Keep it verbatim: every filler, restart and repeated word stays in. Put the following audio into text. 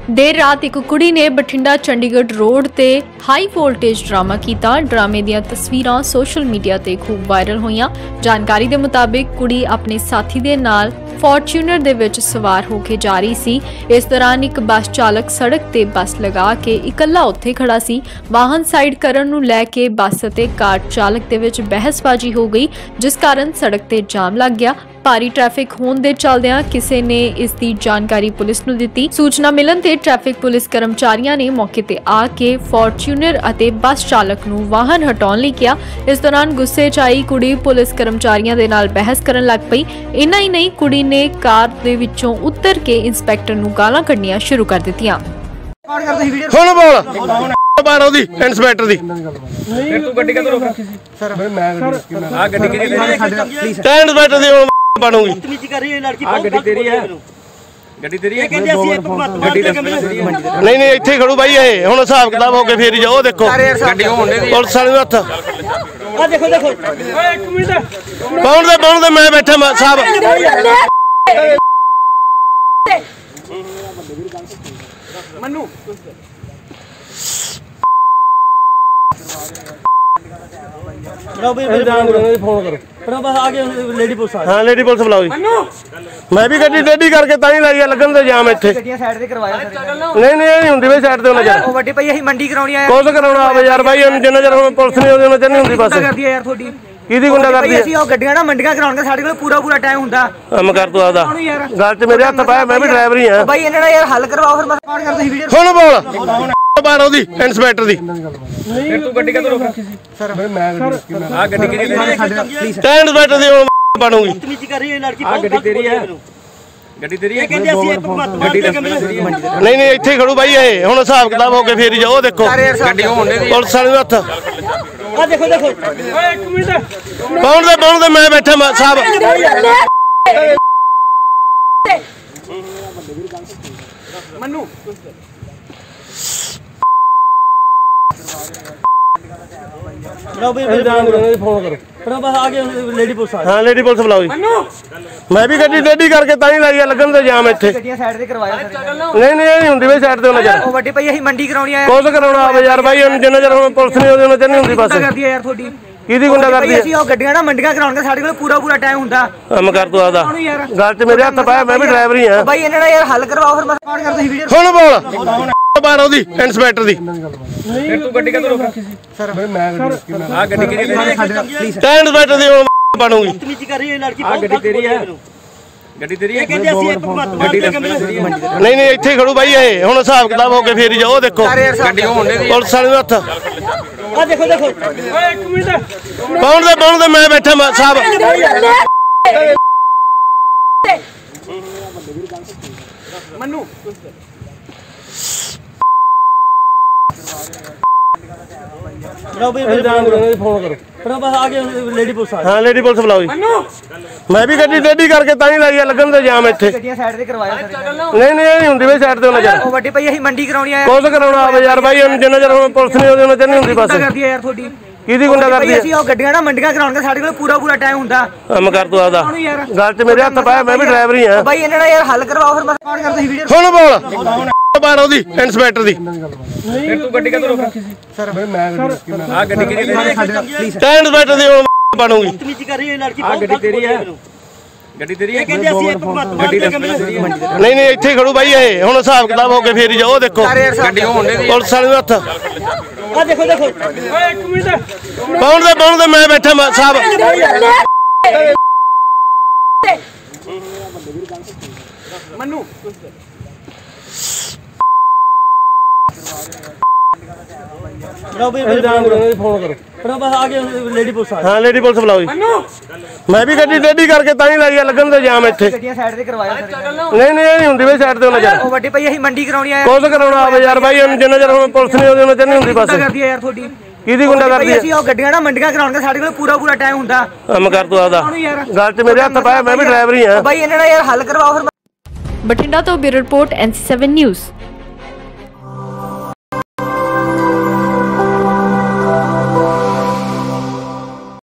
देर रात एक कुड़ी ने बठिंडा चंडीगढ़ रोड ते हाई वोल्टेज ड्रामा कीता। ड्रामे दियां तस्वीरां सोशल मीडिया ते खूब वायरल होईयां। जानकारी दे मुताबिक कुड़ी अपने साथी दे नाल फॉर्च्यूनर दे विच सवार होके जा रही सी। इस दौरान एक बस चालक सड़क ते बस लगा के इकल्ला उत्थे खड़ा सी। वाहन साइड करन नूं लै के बस ते कार चालक दे विच बहसबाजी हो गई, जिस कारण सड़क ते जाम लग गया। भारी ट्रैफिक होने दे चलदियां किसी ने इस दी जानकारी पुलिस नूं दित्ती। सूचना मिलन ते ट्रैफिक पुलिस कर्मचारियों ने मौके ते आके फॉर्च्यूनर अते बस चालक नूं वाहन हटाउण लई किहा। इस दौरान गुस्से च आई कुड़ी पुलिस कर्मचारियों दे नाल बहस करन लग पई। इन्ना ही नहीं, कुड़ी ने कार दे विचों उतर के इंस्पैक्टर नूं गालां कढणियां शुरू कर दित्तियां। हुण बोल बार ओदी इंस्पैक्टर दी फिर तू गड्डी कदों रोक रखी सी सर मैं मैं आ गड्डी किहदी प्लीज इंस्पैक्टर दी बनूगी तमीज कर रही है लड़की आ गड्डी तेरी है गड्डी तेरी है कहंदे ਅਸੀਂ ਇੱਕ गड्डी नहीं नहीं ਇੱਥੇ ਖੜੂ ਬਾਈ ਇਹ ਹੁਣ ਹਿਸਾਬ ਕਿਤਾਬ ਹੋ ਕੇ ਫੇਰ ਜਾਓ। ਦੇਖੋ गड्डी ਹੋਣ ਦੇ ਪੁਲਿਸ ਵਾਲੇ ਹੱਥ ਆ ਦੇਖੋ ਦੇਖੋ ਓਏ ਇੱਕ ਮਿੰਟ ਪਾਉਣ ਦੇ ਪਾਉਣ ਦੇ ਮੈਂ ਬੈਠਾ ਸਾਹਿਬ ਮਨੂ ब्रो भी फोन करो ब्रो बस आगे लेडी पुलिस आ हां लेडी पुलिस बुलाओ जी। मैं भी गड्डी टेढ़ी करके ताई लाई है लगन दे जाम इत्थे गड्डियां साइड ते करवाया सर नहीं नहीं नहीं हुंदी बई साइड ते होना यार ओ ਵੱਡੀ ਪਈ ਅਸੀਂ ਮੰਡੀ ਕਰਾਉਣੀ ਆ ਕੋਲ ਕਰਾਉਣਾ ਆਵੇ ਯਾਰ ਬਾਈ ਜਿੰਨਾ ਚਿਰ ਹੁਣ ਪੁਲਿਸ ਨਹੀਂ ਆਉਂਦੀ ਉਹਨਾਂ ਚਿਰ ਨਹੀਂ ਹੁੰਦੀ ਬਸ ਕਰਦੀ ਆ ਯਾਰ ਤੁਹਾਡੀ ਕਿਹਦੀ ਗੁੰਡਾ ਕਰਦੀ ਅਸੀਂ ਉਹ ਗੱਡੀਆਂ ਨਾ ਮੰਡੀਆਂ ਕਰਾਉਣਗੇ ਸਾਡੇ ਕੋਲ ਪੂਰਾ ਪੂਰਾ ਟਾਈਮ ਹੁੰਦਾ ਕੰਮ ਕਰ ਤੂੰ ਆਦਾ ਗੱਲ ਤੇ ਮੇਰੇ ਹੱਥ ਪਾਇਆ ਮੈਂ ਵੀ ਡਰਾਈਵਰ ਹੀ ਆ ਬਾਈ ਇਹਨਾਂ ਦਾ ਯਾਰ ਹੱਲ ਕਰਵਾਓ ਫਿਰ ਮੈਂ ਰਿਕਾਰਡ ਕਰ ਤੁਸੀਂ ਵੀਡੀਓ ਹੁਣ ਬੋਲ ਬਾਰ ਉਹਦੀ ਇੰਸਪੈਕਟਰ ਦੀ ਫਿਰ ਤੂੰ ਗੱਡੀ ਕਦੋਂ ਰੋਕ ਰੱਖੀ ਸੀ ਸਰ ਮੈਂ ਮੈਂ ਆ ਗੱਡੀ ਕਿਹਦੀ ਪਲੀਜ਼ ਇੰਸਪੈਕਟਰ ਦੀ ਬਣੂਗੀ ਤਮੀਜ਼ ਕਰ ਰਹੀ ਹੈ ਲੜਕੀ ਆ ਗੱਡੀ ਤੇਰੀ ਹੈ ਗੱਡੀ ਤੇਰੀ ਹੈ ਕਹਿੰਦੇ ਅਸੀਂ ਇੱਕ ਗੱਡੀ ਨਹੀਂ ਨਹੀਂ ਇੱਥੇ ਖੜੂ ਬਾਈ ਇਹ ਹੁਣ ਹਿਸਾਬ ਕਿਤਾਬ ਹੋ ਕੇ ਫੇਰ ਜਾਓ। ਦੇਖੋ ਗੱਡੀ ਹੋਣ ਦੇ ਪੁਲਿਸ ਵਾਲੇ ਹੱਥ ਆ ਦੇਖੋ ਦੇਖੋ ਓਏ ਇੱਕ ਮਿੰਟ ਪਾਉਣ ਦੇ ਪਾਉਣ ਦੇ ਮੈਂ ਬੈਠਾ ਸਾਹਿਬ ਮਨੂ ब्रो भी फोन करो ब्रो बस आगे लेडी पुलिस आ हां लेडी पुलिस बुलाओ जी। मैं भी गड्डी टेढ़ी करके ताई लाई है लगन दे जाम इत्थे गड्डियां साइड ते करवाया सर नहीं नहीं नहीं हुंदी बई साइड ते होना यार ओ ਵੱਡੀ ਪਈ ਅਸੀਂ ਮੰਡੀ ਕਰਾਉਣੀ ਆ ਕੋਲ ਕਰਾਉਣਾ ਆਵੇ ਯਾਰ ਬਾਈ ਜਿੰਨਾ ਚਿਰ ਹੁਣ ਪੁਲਿਸ ਨਹੀਂ ਆਉਂਦੀ ਉਹਨਾਂ ਚਿਰ ਨਹੀਂ ਹੁੰਦੀ ਬਸ ਕਰਦੀ ਆ ਯਾਰ ਤੁਹਾਡੀ ਕਿਹਦੀ ਗੁੰਡਾ ਕਰਦੀ ਅਸੀਂ ਉਹ ਗੱਡੀਆਂ ਨਾ ਮੰਡੀਆਂ ਕਰਾਉਣਗੇ ਸਾਡੇ ਕੋਲ ਪੂਰਾ ਪੂਰਾ ਟਾਈਮ ਹੁੰਦਾ ਕੰਮ ਕਰ ਤੂੰ ਆਦਾ ਗੱਲ ਤੇ ਮੇਰੇ ਹੱਥ ਪਾਇਆ ਮੈਂ ਵੀ ਡਰਾਈਵਰ ਹੀ ਆ ਬਾਈ ਇਹਨਾਂ ਦਾ ਯਾਰ ਹੱਲ ਕਰਵਾਓ ਫਿਰ ਮੈਂ ਰਿਕਾਰਡ ਕਰ ਤੁਸੀਂ ਵੀਡੀਓ ਹੁਣ ਬੋਲ ਬਾਰ ਉਹਦੀ ਇੰਸਪੈਕਟਰ ਦੀ ਫਿਰ ਤੂੰ ਗੱਡੀ ਕਦੋਂ ਰੋਕ ਰੱਖੀ ਸੀ ਸਰ ਮੈਂ ਮੈਂ ਆ ਗੱਡੀ ਕਿਹਦੀ ਪਲੀਜ਼ ਇੰਸਪੈਕਟਰ ਦੀ ਬਣੂਗੀ ਤਮੀਜ਼ ਕਰ ਰਹੀ ਹੈ ਲੜਕੀ ਆ ਗੱਡੀ ਤੇਰੀ ਹੈ ਗੱਡੀ ਤੇਰੀ ਹੈ ਕਹਿੰਦੇ ਅਸੀਂ ਇੱਕ ਗੱਡੀ ਨਹੀਂ ਨਹੀਂ ਇੱਥੇ ਖੜੂ ਬਾਈ ਇਹ ਹੁਣ ਹਿਸਾਬ ਕਿਤਾਬ ਹੋ ਕੇ ਫੇਰ ਜਾਓ। ਦੇਖੋ ਗੱਡੀ ਹੋਣ ਦੇ ਪੁਲਿਸ ਵਾਲੇ ਹੱਥ ਆ ਦੇਖੋ ਦੇਖੋ ਓਏ ਇੱਕ ਮਿੰਟ ਪਾਉਣ ਦੇ ਪਾਉਣ ਦੇ ਮੈਂ ਬੈਠਾ ਸਾਹਿਬ ਮਨੂ ब्रो भी फोन करो ब्रो बस आगे लेडी पुलिस आ हां लेडी पुलिस बुलाओ जी। मैं भी गड्डी टेढ़ी करके ताई लाई है लगन दे जाम इत्थे गड्डियां साइड ते करवाया सर नहीं नहीं नहीं हुंदी बई साइड ते होना यार ओ ਵੱਡੀ ਪਈ ਅਸੀਂ ਮੰਡੀ ਕਰਾਉਣੀ ਆ ਕੋਲ ਕਰਾਉਣਾ ਆਵੇ ਯਾਰ ਬਾਈ ਜਿੰਨਾ ਚਿਰ ਹੁਣ ਪੁਲਿਸ ਨਹੀਂ ਆਉਂਦੀ ਉਹਨਾਂ ਚਿਰ ਨਹੀਂ ਹੁੰਦੀ ਬਸ ਕਰਦੀ ਆ ਯਾਰ ਤੁਹਾਡੀ ਕਿਹਦੀ ਗੁੰਡਾ ਕਰਦੀ ਅਸੀਂ ਉਹ ਗੱਡੀਆਂ ਨਾ ਮੰਡੀਆਂ ਕਰਾਉਣਗੇ ਸਾਡੇ ਕੋਲ ਪੂਰਾ ਪੂਰਾ ਟਾਈਮ ਹੁੰਦਾ ਕੰਮ ਕਰ ਤੂੰ ਆਦਾ ਗੱਲ ਤੇ ਮੇਰੇ ਹੱਥ ਪਾਇਆ ਮੈਂ ਵੀ ਡਰਾਈਵਰ ਹੀ ਆ ਬਾਈ ਇਹਨਾਂ ਦਾ ਯਾਰ ਹੱਲ ਕਰਵਾਓ ਫਿਰ ਮੈਂ ਰਿਕਾਰਡ ਕਰ ਤੁਸੀਂ ਵੀਡੀਓ ਹੁਣ ਬੋਲ ਬਾਰ ਉਹਦੀ ਇੰਸਪੈਕਟਰ ਦੀ ਫਿਰ ਤੂੰ ਗੱਡੀ ਕਦੋਂ ਰੋਕ ਰੱਖੀ ਸੀ ਸਰ ਮੈਂ ਮੈਂ ਆ ਗੱਡੀ ਕਿਹਦੀ ਪਲੀਜ਼ ਇੰਸਪੈਕਟਰ ਦੀ ਬਣੂਗੀ ਤਮੀਜ਼ ਕਰ ਰਹੀ ਹੈ ਲੜਕੀ ਆ ਗੱਡੀ ਤੇਰੀ ਹੈ ਗੱਡੀ ਤੇਰੀ ਹੈ ਕਹਿੰਦੇ ਅਸੀਂ ਇੱਕ ਗੱਡੀ ਨਹੀਂ ਨਹੀਂ ਇੱਥੇ ਖੜੂ ਬਾਈ ਇਹ ਹੁਣ ਹਿਸਾਬ ਕਿਤਾਬ ਹੋ ਕੇ ਫੇਰ ਜਾਓ। ਦੇਖੋ ਗੱਡੀ ਹੋਣ ਦੇ ਪੁਲਿਸ ਵਾਲੇ ਹੱਥ ਆ ਦੇਖੋ ਦੇਖੋ ਓਏ ਇੱਕ ਮਿੰਟ ਪਾਉਣ ਦੇ ਪਾਉਣ ਦੇ ਮੈਂ ਬੈਠਾ ਸਾਹਿਬ ਮਨੂ ब्रो भी फोन करो ब्रो बस आगे लेडी पुलिस आ हां लेडी पुलिस बुलाओ जी। मैं भी गड्डी टेढ़ी करके ताई लाई है लगन दे जाम इत्थे गड्डियां साइड ते करवाया सर नहीं नहीं नहीं हुंदी बई साइड ते होना यार ओ ਵੱਡੀ ਪਈ ਅਸੀਂ ਮੰਡੀ ਕਰਾਉਣੀ ਆ ਕੋਲ ਕਰਾਉਣਾ ਆਵੇ ਯਾਰ ਬਾਈ ਜਿੰਨਾ ਚਿਰ ਹੁਣ ਪੁਲਿਸ ਨਹੀਂ ਆਉਂਦੀ ਉਹਨਾਂ ਚਿਰ ਨਹੀਂ ਹੁੰਦੀ ਬਸ ਕਰਦੀ ਆ ਯਾਰ ਤੁਹਾਡੀ ਕਿਹਦੀ ਗੁੰਡਾ ਕਰਦੀ ਅਸੀਂ ਉਹ ਗੱਡੀਆਂ ਨਾ ਮੰਡੀਆਂ ਕਰਾਉਣਗੇ ਸਾਡੇ ਕੋਲ ਪੂਰਾ ਪੂਰਾ ਟਾਈਮ ਹੁੰਦਾ ਕੰਮ ਕਰ ਤੂੰ ਆਦਾ ਗੱਲ ਤੇ ਮੇਰੇ ਹੱਥ ਪਾਇਆ ਮੈਂ ਵੀ ਡਰਾਈਵਰ ਹੀ ਆ ਬਾਈ ਇਹਨਾਂ ਦਾ ਯਾਰ ਹੱਲ ਕਰਵਾਓ ਫਿਰ ਬਠਿੰਡਾ ਤੋਂ bureau report N C seven news.